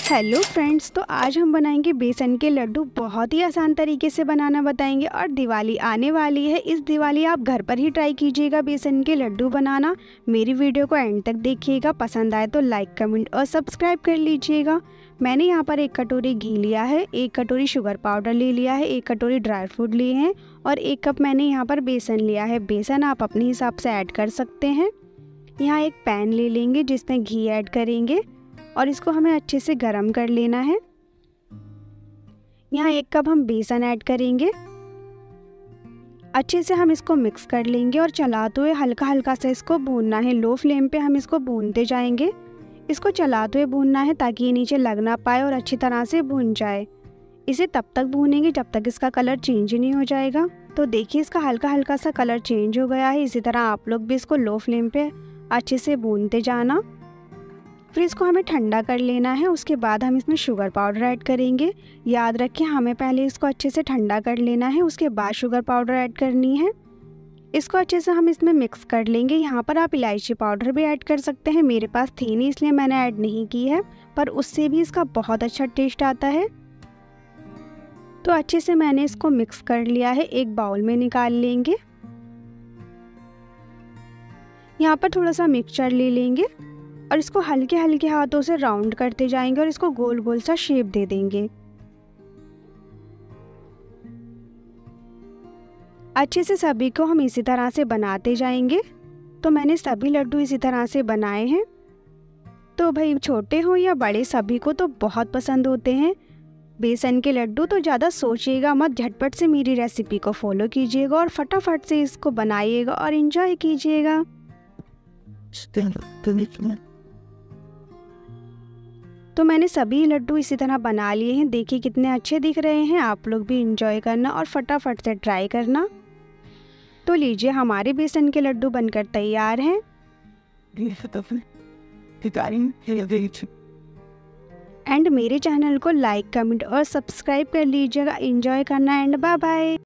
Hello friends, तो आज हम बनाएंगे बेसन के लड्डू। बहुत ही आसान तरीके से बनाना बताएंगे और दिवाली आने वाली है। इस दिवाली आप घर पर ही ट्राई कीजिएगा बेसन के लड्डू बनाना। मेरी वीडियो को एंड तक देखिएगा, पसंद आए तो लाइक कमेंट और सब्सक्राइब कर लीजिएगा। मैंने यहाँ पर 1 कटोरी घी लिया है, 1 कटोरी शुगर पाउडर ले लिया है, 1 कटोरी ड्राई फ्रूट लिए हैं और 1 कप मैंने यहाँ पर बेसन लिया है। बेसन आप अपने हिसाब से ऐड कर सकते हैं। यहाँ एक पैन ले लेंगे जिसमें घी ऐड करेंगे और इसको हमें अच्छे से गरम कर लेना है। यहाँ 1 कप हम बेसन ऐड करेंगे। अच्छे से हम इसको मिक्स कर लेंगे और चलाते हुए हल्का हल्का से इसको भूनना है। लो फ्लेम पे हम इसको भूनते जाएंगे। इसको चलाते हुए भूनना है ताकि ये नीचे लग ना पाए और अच्छी तरह से भून जाए। इसे तब तक भूनेंगे जब तक इसका कलर चेंज नहीं हो जाएगा। तो देखिए इसका हल्का हल्का सा कलर चेंज हो गया है। इसी तरह आप लोग भी इसको लो फ्लेम पे अच्छे से भूनते जाना। फिर इसको हमें ठंडा कर लेना है। उसके बाद हम इसमें शुगर पाउडर ऐड करेंगे। याद रखें हमें पहले इसको अच्छे से ठंडा कर लेना है, उसके बाद शुगर पाउडर ऐड करनी है। इसको अच्छे से हम इसमें मिक्स कर लेंगे। यहाँ पर आप इलायची पाउडर भी ऐड कर सकते हैं। मेरे पास थी नहीं इसलिए मैंने ऐड नहीं की है, पर उससे भी इसका बहुत अच्छा टेस्ट आता है। तो अच्छे से मैंने इसको मिक्स कर लिया है। एक बाउल में निकाल लेंगे। यहाँ पर थोड़ा सा मिक्सचर ले लेंगे और इसको हल्के हल्के हाथों से राउंड करते जाएंगे और इसको गोल गोल सा शेप दे देंगे। अच्छे से सभी को हम इसी तरह से बनाते जाएंगे। तो मैंने सभी लड्डू इसी तरह से बनाए हैं। तो भाई छोटे हो या बड़े सभी को तो बहुत पसंद होते हैं बेसन के लड्डू। तो ज़्यादा सोचिएगा मत, झटपट से मेरी रेसिपी को फॉलो कीजिएगा और फटाफट से इसको बनाइएगा और एंजॉय कीजिएगा। तो मैंने सभी लड्डू इसी तरह बना लिए हैं। देखिए कितने अच्छे दिख रहे हैं। आप लोग भी एंजॉय करना और फटाफट से ट्राई करना। तो लीजिए हमारे बेसन के लड्डू बनकर तैयार हैं। एंड मेरे चैनल को लाइक कमेंट और सब्सक्राइब कर लीजिएगा। एंजॉय करना एंड बाय बाय।